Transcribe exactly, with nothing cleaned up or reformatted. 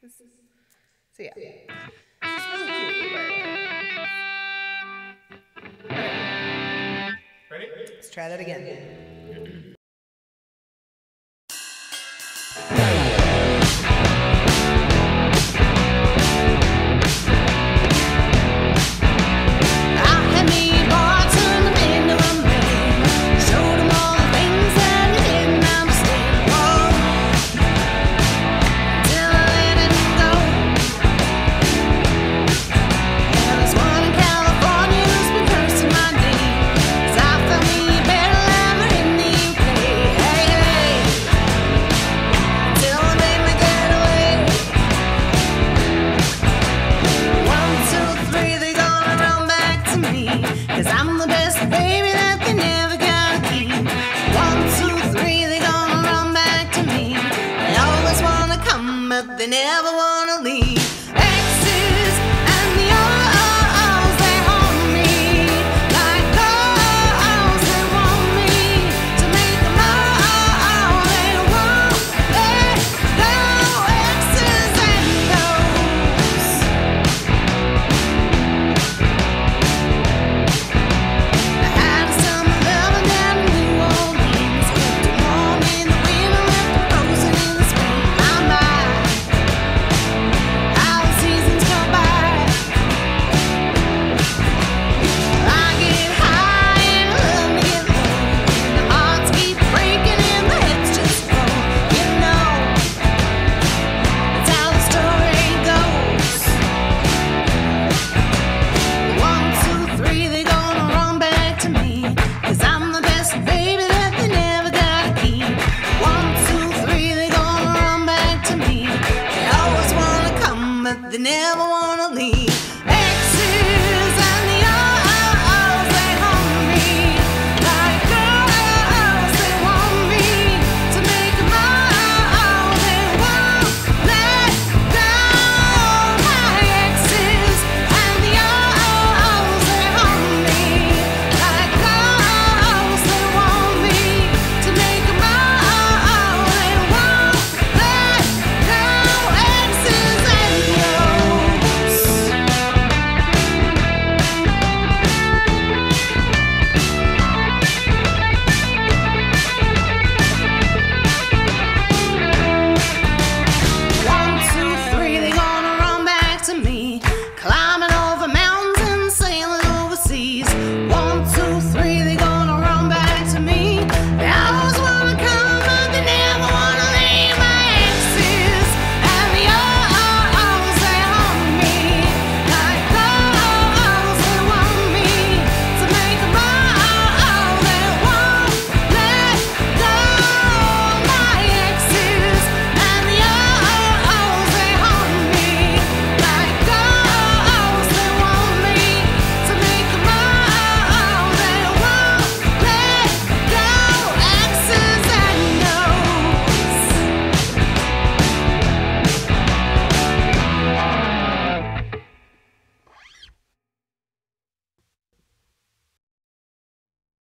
This, so yeah, this is really cute. But... Ready? Let's try that again. But they never wanna leave. Exes and the O's, they haunt me like ghosts. They want me to make them all. They won't let go. Exes and O's. I had some loving down in New Orleans, kept them warm in the winter, left them frozen in the spring. I'm back. They never want